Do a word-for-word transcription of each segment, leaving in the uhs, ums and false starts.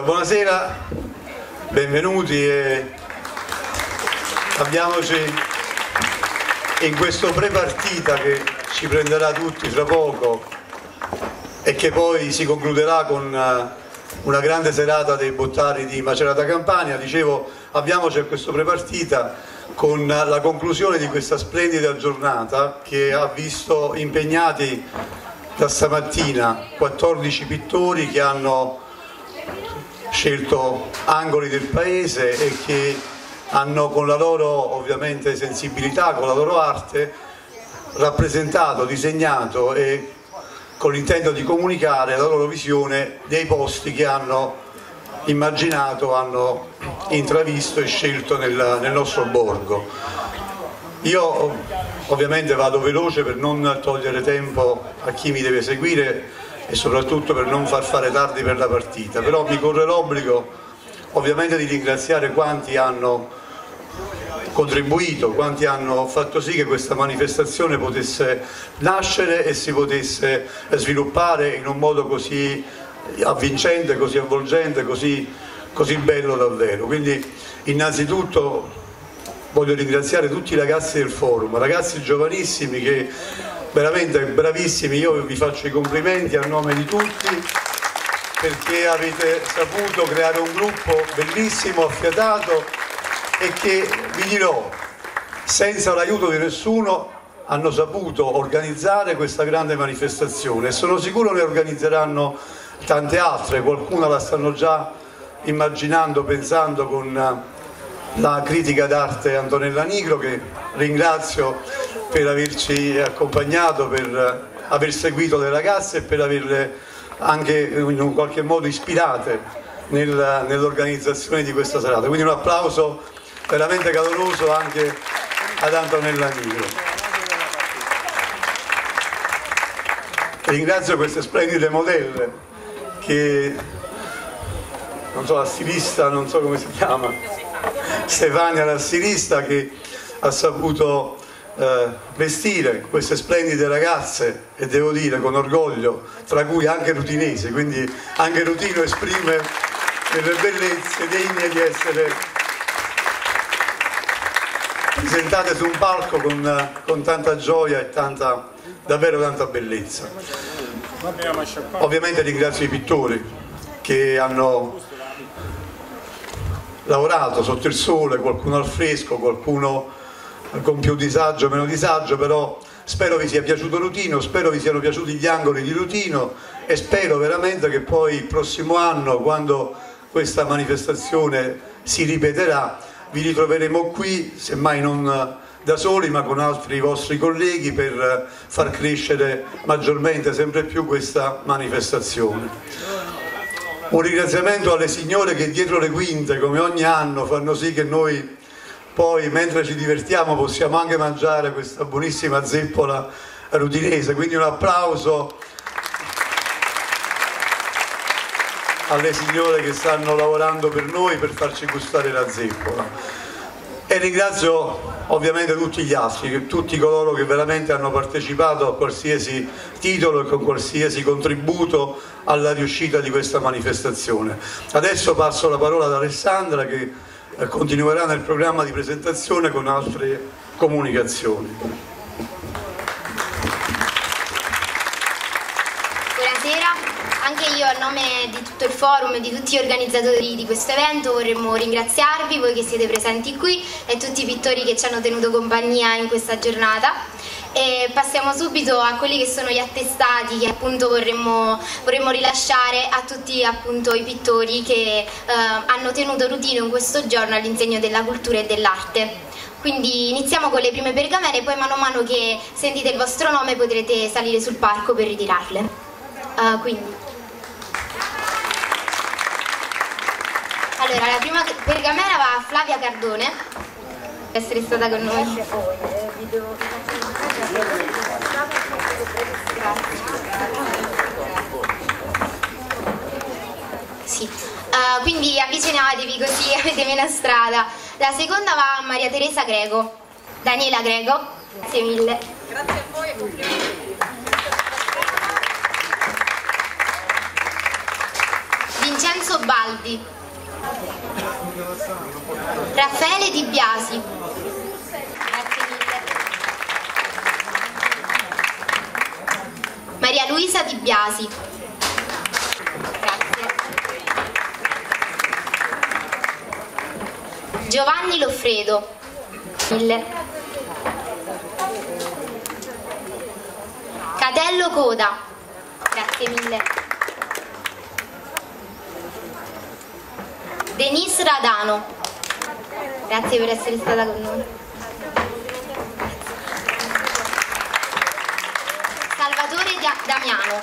Allora, buonasera, benvenuti e avviamoci in questo pre-partita che ci prenderà tutti fra poco e che poi si concluderà con una grande serata dei Bottari di Macerata Campania. Dicevo, avviamoci a questo pre-partita con la conclusione di questa splendida giornata che ha visto impegnati da stamattina quattordici pittori che hanno scelto angoli del paese e che hanno con la loro ovviamente sensibilità, con la loro arte rappresentato, disegnato e con l'intento di comunicare la loro visione dei posti che hanno immaginato, hanno intravisto e scelto nel, nel nostro borgo. Io ovviamente vado veloce per non togliere tempo a chi mi deve seguire e soprattutto per non far fare tardi per la partita, però mi corre l'obbligo ovviamente di ringraziare quanti hanno contribuito, quanti hanno fatto sì che questa manifestazione potesse nascere e si potesse sviluppare in un modo così avvincente, così avvolgente, così, così bello davvero. Quindi innanzitutto voglio ringraziare tutti i ragazzi del forum, ragazzi giovanissimi che veramente bravissimi, io vi faccio i complimenti a nome di tutti perché avete saputo creare un gruppo bellissimo, affiatato e che, vi dirò, senza l'aiuto di nessuno hanno saputo organizzare questa grande manifestazione e sono sicuro ne organizzeranno tante altre, qualcuna la stanno già immaginando, pensando con la critica d'arte Antonella Nigro, che ringrazio per averci accompagnato, per aver seguito le ragazze e per averle anche in un qualche modo ispirate nel, nell'organizzazione di questa serata. Quindi un applauso veramente caloroso anche ad Antonella Nigro. Ringrazio queste splendide modelle che, non so, la stilista, non so come si chiama, Stefania la stilista, che ha saputo eh, vestire queste splendide ragazze e devo dire con orgoglio, tra cui anche rutinese, quindi anche Rutino esprime delle bellezze degne di essere presentate su un palco con, con tanta gioia e tanta, davvero tanta bellezza. Ovviamente ringrazio i pittori che hanno lavorato sotto il sole, qualcuno al fresco, qualcuno con più disagio, meno disagio, però spero vi sia piaciuto Rutino, spero vi siano piaciuti gli angoli di Rutino e spero veramente che poi il prossimo anno, quando questa manifestazione si ripeterà, vi ritroveremo qui, semmai non da soli ma con altri vostri colleghi, per far crescere maggiormente sempre più questa manifestazione. Un ringraziamento alle signore che dietro le quinte, come ogni anno, fanno sì che noi poi, mentre ci divertiamo, possiamo anche mangiare questa buonissima zeppola rutinese. Quindi un applauso alle signore che stanno lavorando per noi per farci gustare la zeppola. E ringrazio ovviamente tutti gli altri, tutti coloro che veramente hanno partecipato a qualsiasi titolo e con qualsiasi contributo alla riuscita di questa manifestazione. Adesso passo la parola ad Alessandra che continuerà nel programma di presentazione con altre comunicazioni. Buonasera. Anche io a nome di tutto il forum e di tutti gli organizzatori di questo evento vorremmo ringraziarvi, voi che siete presenti qui e tutti i pittori che ci hanno tenuto compagnia in questa giornata. E passiamo subito a quelli che sono gli attestati che appunto vorremmo, vorremmo rilasciare a tutti appunto i pittori che eh, hanno tenuto Rutino in questo giorno all'insegno della cultura e dell'arte. Quindi iniziamo con le prime pergamene e poi mano a mano che sentite il vostro nome potrete salire sul palco per ritirarle. Uh, quindi. Allora, la prima pergamena va a Flavia Cardone, per essere stata con noi. Sì. Uh, quindi avvicinatevi così avete meno strada. La seconda va a Maria Teresa Greco. Daniela Greco, grazie mille. Grazie a voi e complimenti. Vincenzo Baldi, Raffaele Di Biasi, grazie mille, Maria Luisa Di Biasi, grazie, Giovanni Loffredo, mille, Catello Coda, grazie mille, Denise Radano, grazie per essere stata con noi, Salvatore Damiano,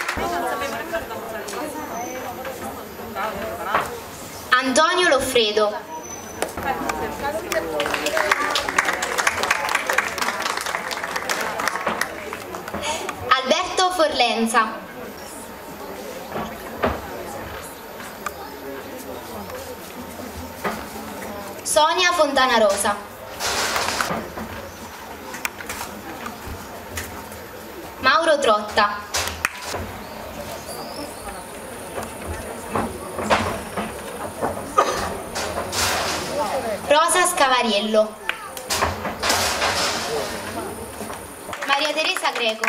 Antonio Loffredo, Alberto Forlenza, Sonia Fontanarosa, Mauro Trotta, Rosa Scavariello, Maria Teresa Greco,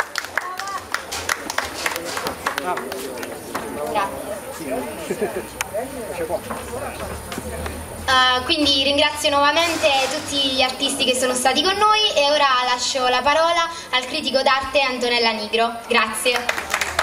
Uh, quindi ringrazio nuovamente tutti gli artisti che sono stati con noi e ora lascio la parola al critico d'arte Antonella Nigro. Grazie.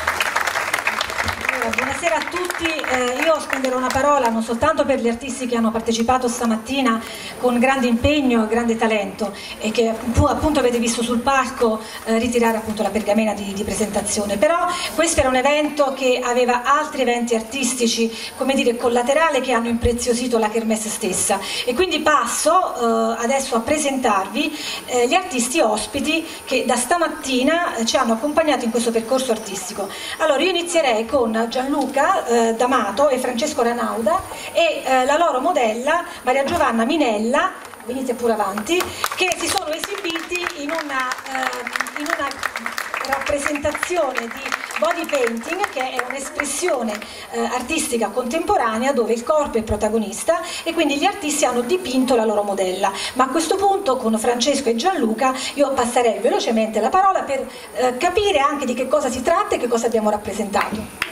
Buonasera a tutti, eh, io spenderò una parola non soltanto per gli artisti che hanno partecipato stamattina con grande impegno e grande talento e che appunto avete visto sul palco eh, ritirare appunto la pergamena di, di presentazione, però questo era un evento che aveva altri eventi artistici, come dire, collaterali, che hanno impreziosito la Kermesse stessa, e quindi passo eh, adesso a presentarvi eh, gli artisti ospiti che da stamattina eh, ci hanno accompagnato in questo percorso artistico. Allora io inizierei con Gianluca eh, D'Amato e Francesco Ranauda e eh, la loro modella Maria Giovanna Minella, venite pure avanti, che si sono esibiti in una, eh, in una rappresentazione di body painting, che è un'espressione eh, artistica contemporanea dove il corpo è protagonista e quindi gli artisti hanno dipinto la loro modella. Ma a questo punto con Francesco e Gianluca io passerei velocemente la parola per eh, capire anche di che cosa si tratta e che cosa abbiamo rappresentato.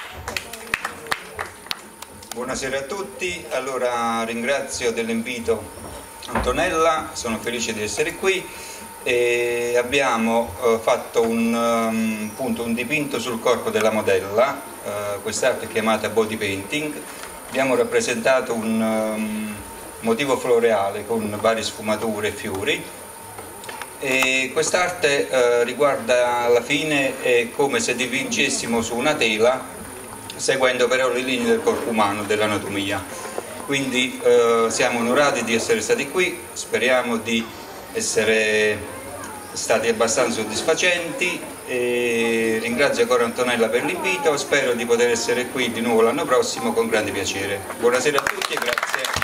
Buonasera a tutti, allora ringrazio dell'invito Antonella, sono felice di essere qui e abbiamo eh, fatto un, um, appunto, un dipinto sul corpo della modella, eh, quest'arte è chiamata body painting. Abbiamo rappresentato un um, motivo floreale con varie sfumature e fiori e quest'arte eh, riguarda alla fine è come se dipingessimo su una tela seguendo però le linee del corpo umano, dell'anatomia. Quindi eh, siamo onorati di essere stati qui, speriamo di essere stati abbastanza soddisfacenti e ringrazio ancora Antonella per l'invito, spero di poter essere qui di nuovo l'anno prossimo con grande piacere. Buonasera a tutti e grazie.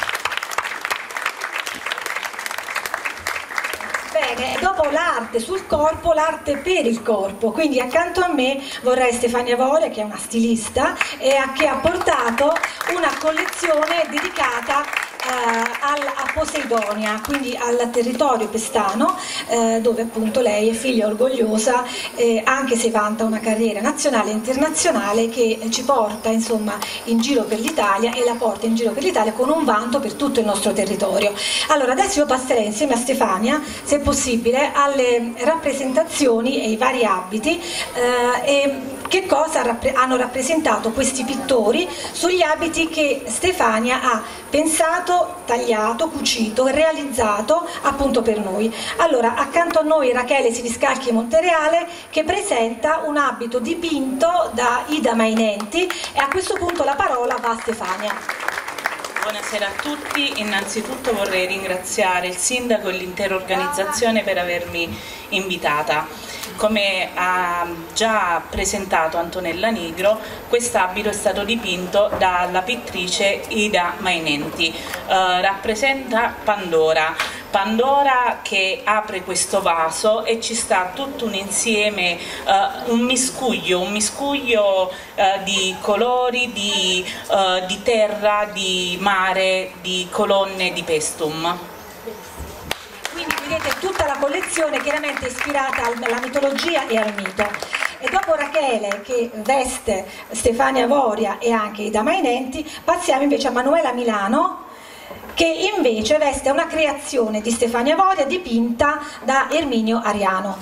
Dopo l'arte sul corpo, l'arte per il corpo, quindi accanto a me vorrei Stefania Vole, che è una stilista e a, che ha portato una collezione dedicata eh, al, a Poseidonia, quindi al territorio pestano, eh, dove appunto lei è figlia orgogliosa, eh, anche se vanta una carriera nazionale e internazionale che ci porta insomma in giro per l'Italia e la porta in giro per l'Italia con un vanto per tutto il nostro territorio. Allora adesso io passerei insieme a Stefania, se possibile, alle rappresentazioni e i vari abiti eh, e che cosa rappre- hanno rappresentato questi pittori sugli abiti che Stefania ha pensato, tagliato, cucito e realizzato appunto per noi. Allora accanto a noi Rachele Siniscalchi Montereale, che presenta un abito dipinto da Ida Mainenti, e a questo punto la parola va a Stefania. Buonasera a tutti, innanzitutto vorrei ringraziare il sindaco e l'intera organizzazione per avermi invitata. Come ha già presentato Antonella Nigro, quest'abito è stato dipinto dalla pittrice Ida Mainenti, eh, rappresenta Pandora. Pandora che apre questo vaso e ci sta tutto un insieme, uh, un miscuglio, un miscuglio uh, di colori, di, uh, di terra, di mare, di colonne, di pestum. Quindi vedete tutta la collezione chiaramente ispirata alla mitologia e al mito. E dopo Rachele che veste Stefania Voria e anche i Damainenti, passiamo invece a Manuela Milano, che invece veste una creazione di Stefania Voria dipinta da Erminio Ariano.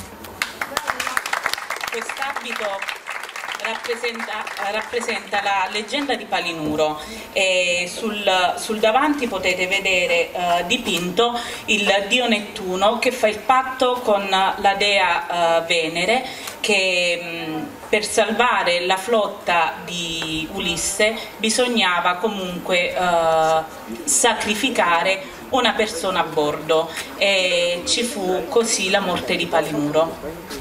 Quest'abito rappresenta, rappresenta la leggenda di Palinuro e sul, sul davanti potete vedere uh, dipinto il dio Nettuno che fa il patto con la dea uh, Venere che mh, per salvare la flotta di Ulisse bisognava comunque uh, sacrificare una persona a bordo e ci fu così la morte di Palinuro.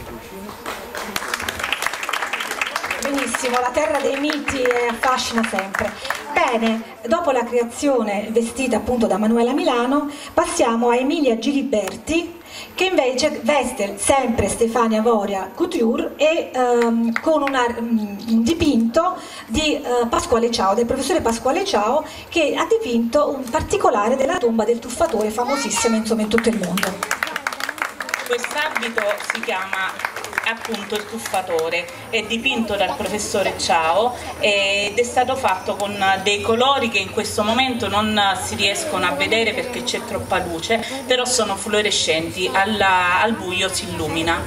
Benissimo, la terra dei miti affascina sempre. Bene, dopo la creazione vestita appunto da Manuela Milano, passiamo a Emilia Giliberti, che invece veste sempre Stefania Voria Couture e ehm, con una, um, un dipinto di uh, Pasquale Ciao, del professore Pasquale Ciao, che ha dipinto un particolare della tomba del tuffatore famosissima insomma in tutto il mondo. Quest'abito si chiama appunto il tuffatore, è dipinto dal professore Ciao ed è stato fatto con dei colori che in questo momento non si riescono a vedere perché c'è troppa luce, però sono fluorescenti, alla, al buio si illumina.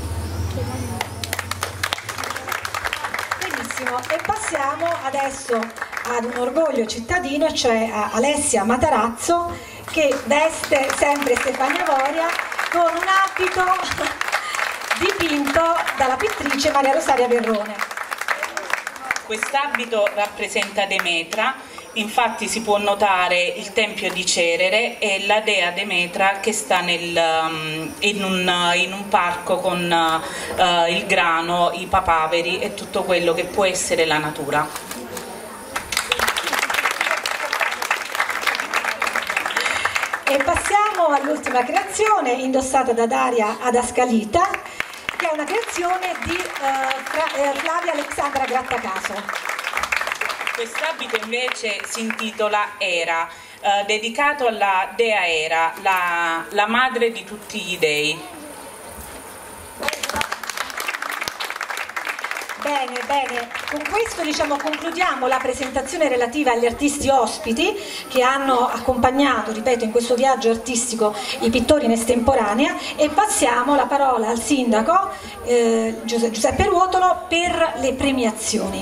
Benissimo, e passiamo adesso ad un orgoglio cittadino, cioè a Alessia Matarazzo, che veste sempre Stefania Voria con un abito dipinto dalla pittrice Maria Rosaria Verrone. Quest'abito rappresenta Demetra, infatti si può notare il tempio di Cerere e la dea Demetra che sta nel, um, in, un, in un parco con uh, il grano, i papaveri e tutto quello che può essere la natura. E passiamo all'ultima creazione indossata da Daria Adascalita, che è una creazione di uh, Flavia Alexandra Grattacaso. Quest'abito invece si intitola Era, eh, dedicato alla dea Era, la, la madre di tutti gli dei. Bene, bene, con questo diciamo concludiamo la presentazione relativa agli artisti ospiti che hanno accompagnato, ripeto, in questo viaggio artistico i pittori in estemporanea e passiamo la parola al sindaco eh, Giuseppe Ruotolo per le premiazioni.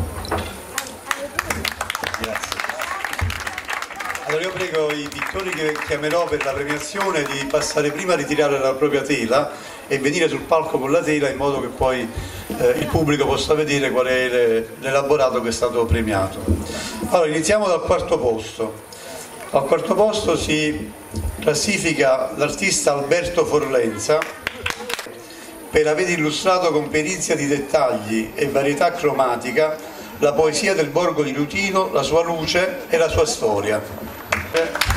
Grazie. Allora io prego i pittori che chiamerò per la premiazione di passare prima a ritirare la propria tela e venire sul palco con la tela in modo che poi eh, il pubblico possa vedere qual è l'elaborato che è stato premiato. Allora iniziamo dal quarto posto. Al quarto posto si classifica l'artista Alberto Forlenza per aver illustrato con perizia di dettagli e varietà cromatica la poesia del borgo di Lutino, la sua luce e la sua storia. Eh.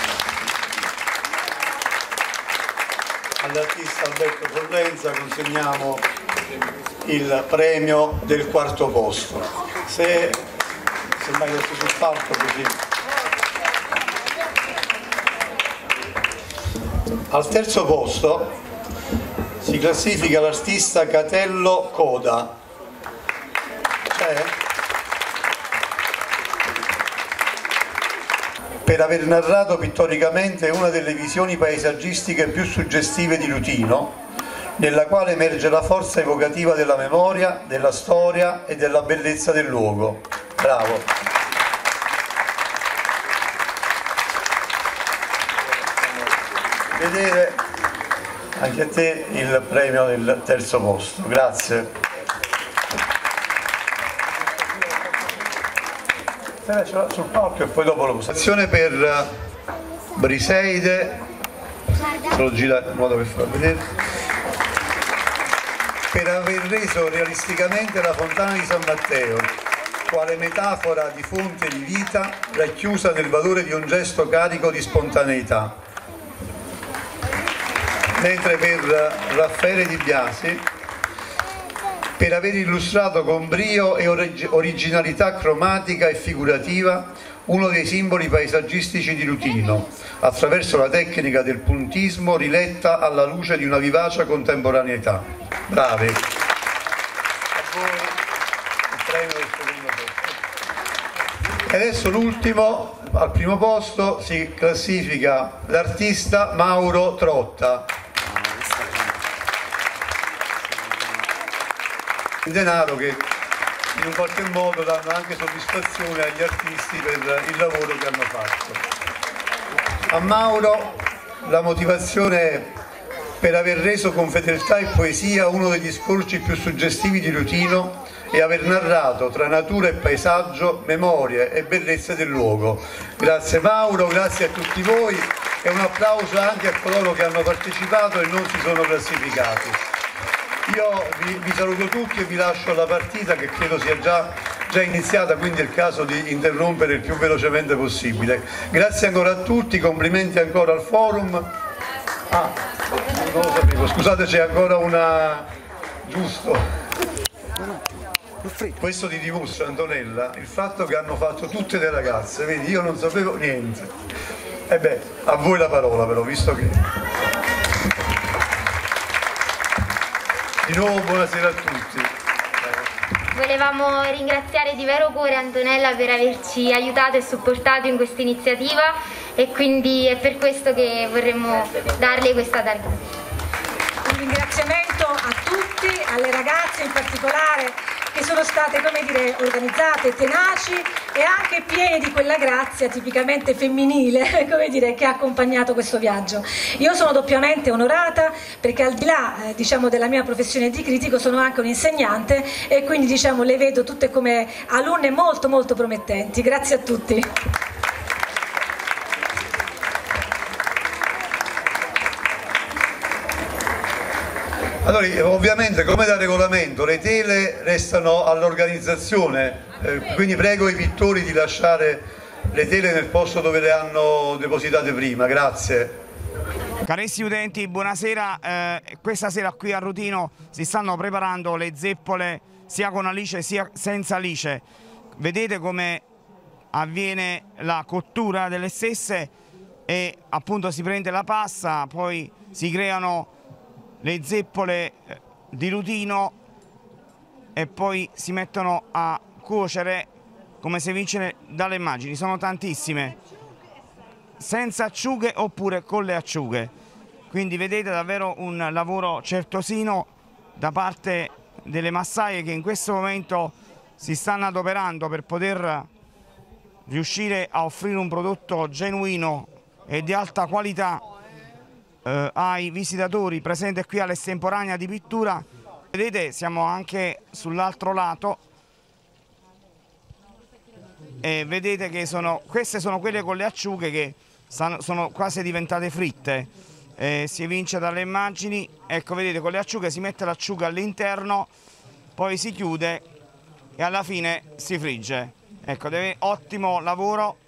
All'artista Alberto Forlenza consegniamo il premio del quarto posto. Se, se mai adesso sul palco così. Al terzo posto si classifica l'artista Catello Coda. C'è? Per aver narrato pittoricamente una delle visioni paesaggistiche più suggestive di Lutino, nella quale emerge la forza evocativa della memoria, della storia e della bellezza del luogo. Bravo! Vedere anche a te il premio del terzo posto. Grazie. Sul palco e poi dopo lo posso. Per Briseide, se lo gira in modo per far vedere, per aver reso realisticamente la fontana di San Matteo, quale metafora di fonte di vita racchiusa nel valore di un gesto carico di spontaneità. mentre per Raffaele Di Biasi per aver illustrato con brio e orig- originalità cromatica e figurativa uno dei simboli paesaggistici di Lutino, attraverso la tecnica del puntismo riletta alla luce di una vivace contemporaneità. Bravi! A voi il premio del secondo posto. E adesso l'ultimo, al primo posto si classifica l'artista Mauro Trotta. In denaro che in un qualche modo danno anche soddisfazione agli artisti per il lavoro che hanno fatto. A Mauro la motivazione per aver reso con fedeltà e poesia uno degli scorci più suggestivi di Lutino e aver narrato tra natura e paesaggio memorie e bellezze del luogo. Grazie Mauro, grazie a tutti voi e un applauso anche a coloro che hanno partecipato e non si sono classificati. Io vi, vi saluto tutti e vi lascio alla partita che credo sia già, già iniziata, quindi è il caso di interrompere il più velocemente possibile. Grazie ancora a tutti, complimenti ancora al forum. Ah, non lo sapevo, scusate, c'è ancora una... giusto. Questo ti dimostra, Antonella, il fatto che hanno fatto tutte le ragazze, vedi, io non sapevo niente. E beh, a voi la parola però, visto che... Di nuovo buonasera a tutti. Volevamo ringraziare di vero cuore Antonella per averci aiutato e supportato in questa iniziativa e quindi è per questo che vorremmo darle questa targa. Un ringraziamento a tutti, alle ragazze in particolare, che sono state, come dire, organizzate, tenaci e anche piene di quella grazia tipicamente femminile, come dire, che ha accompagnato questo viaggio. Io sono doppiamente onorata perché al di là eh, diciamo, della mia professione di critico sono anche un insegnante e quindi diciamo, le vedo tutte come alunne molto molto promettenti. Grazie a tutti. Allora, ovviamente come da regolamento le tele restano all'organizzazione, eh, quindi prego i pittori di lasciare le tele nel posto dove le hanno depositate prima, grazie. Carissimi utenti, buonasera, eh, questa sera qui a Rutino si stanno preparando le zeppole sia con alice sia senza alice. Vedete come avviene la cottura delle stesse e appunto si prende la pasta, poi si creano le zeppole di Rutino e poi si mettono a cuocere come si evince dalle immagini. Sono tantissime, senza acciughe oppure con le acciughe, quindi vedete davvero un lavoro certosino da parte delle massaie che in questo momento si stanno adoperando per poter riuscire a offrire un prodotto genuino e di alta qualità Eh, ai visitatori presenti qui all'estemporanea di pittura. Vedete, siamo anche sull'altro lato e vedete che sono, queste sono quelle con le acciughe che stanno, sono quasi diventate fritte, eh, si evince dalle immagini. Ecco, vedete, con le acciughe si mette l'acciuga all'interno, poi si chiude e alla fine si frigge. Ecco, deve, ottimo lavoro.